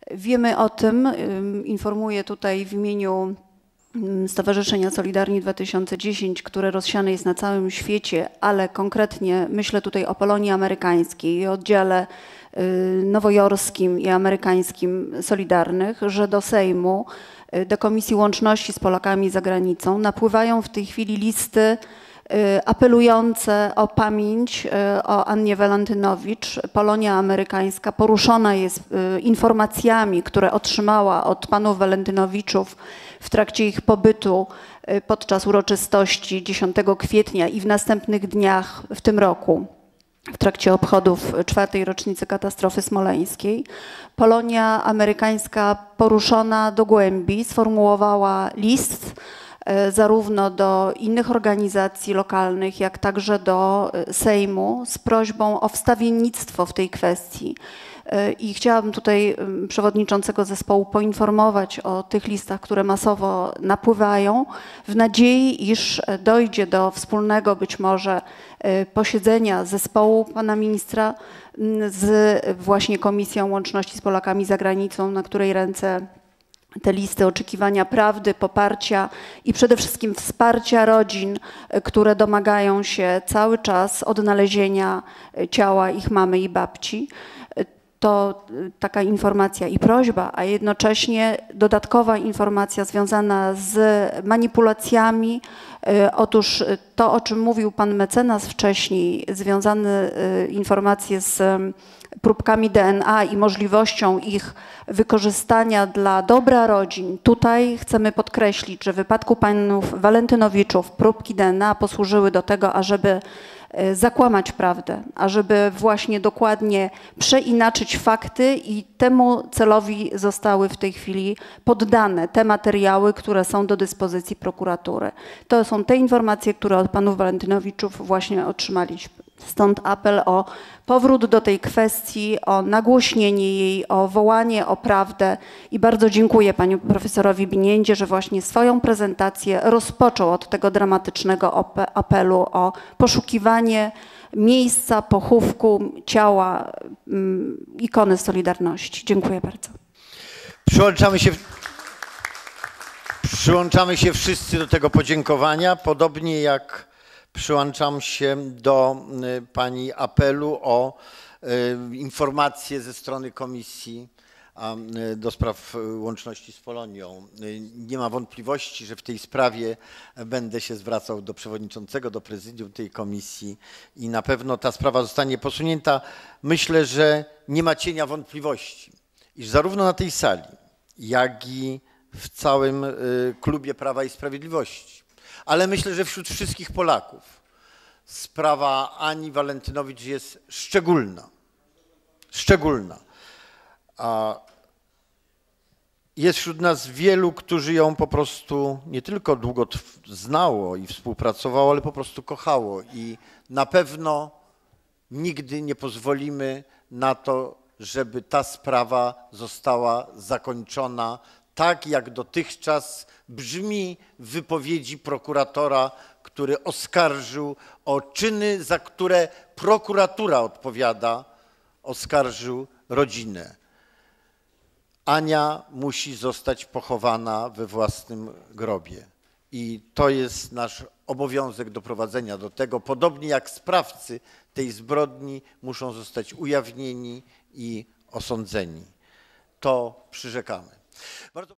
Wiemy o tym, informuję tutaj w imieniu Stowarzyszenia Solidarni 2010, które rozsiane jest na całym świecie, ale konkretnie myślę tutaj o Polonii Amerykańskiej i oddziale nowojorskim i amerykańskim Solidarnych, że do Sejmu, do Komisji Łączności z Polakami za granicą napływają w tej chwili listy apelujące o pamięć o Annie Walentynowicz. Polonia Amerykańska poruszona jest informacjami, które otrzymała od panów Walentynowiczów w trakcie ich pobytu podczas uroczystości 10 kwietnia i w następnych dniach w tym roku, w trakcie obchodów 4. rocznicy katastrofy smoleńskiej. Polonia Amerykańska poruszona do głębi sformułowała list zarówno do innych organizacji lokalnych, jak także do Sejmu z prośbą o wstawiennictwo w tej kwestii. I chciałabym tutaj przewodniczącego zespołu poinformować o tych listach, które masowo napływają, w nadziei, iż dojdzie do wspólnego być może posiedzenia zespołu pana ministra z właśnie Komisją Łączności z Polakami za granicą, na której ręce te listy oczekiwania prawdy, poparcia i przede wszystkim wsparcia rodzin, które domagają się cały czas odnalezienia ciała ich mamy i babci. To taka informacja i prośba, a jednocześnie dodatkowa informacja związana z manipulacjami. Otóż to, o czym mówił pan mecenas wcześniej, związane informacje z próbkami DNA i możliwością ich wykorzystania dla dobra rodzin. Tutaj chcemy podkreślić, że w wypadku panów Walentynowiczów próbki DNA posłużyły do tego, ażeby zakłamać prawdę, ażeby właśnie dokładnie przeinaczyć fakty i temu celowi zostały w tej chwili poddane te materiały, które są do dyspozycji prokuratury. To są te informacje, które od panów Walentynowiczów właśnie otrzymaliśmy. Stąd apel o powrót do tej kwestii, o nagłośnienie jej, o wołanie o prawdę i bardzo dziękuję panu profesorowi Biniendzie, że właśnie swoją prezentację rozpoczął od tego dramatycznego apelu o poszukiwanie miejsca pochówku ciała ikony Solidarności. Dziękuję bardzo. Przyłączamy się wszyscy do tego podziękowania, podobnie jak przyłączam się do pani apelu o informacje ze strony Komisji do Spraw Łączności z Polonią. Nie ma wątpliwości, że w tej sprawie będę się zwracał do przewodniczącego, do prezydium tej komisji i na pewno ta sprawa zostanie posunięta. Myślę, że nie ma cienia wątpliwości, iż zarówno na tej sali, jak i w całym klubie Prawa i Sprawiedliwości, ale myślę, że wśród wszystkich Polaków sprawa Ani Walentynowicz jest szczególna. Szczególna. Jest wśród nas wielu, którzy ją po prostu nie tylko długo znało i współpracowało, ale po prostu kochało i na pewno nigdy nie pozwolimy na to, żeby ta sprawa została zakończona tak, jak dotychczas brzmi w wypowiedzi prokuratora, który oskarżył o czyny, za które prokuratura odpowiada, oskarżył rodzinę. Ania musi zostać pochowana we własnym grobie i to jest nasz obowiązek doprowadzenia do tego, podobnie jak sprawcy tej zbrodni muszą zostać ujawnieni i osądzeni. To przyrzekamy.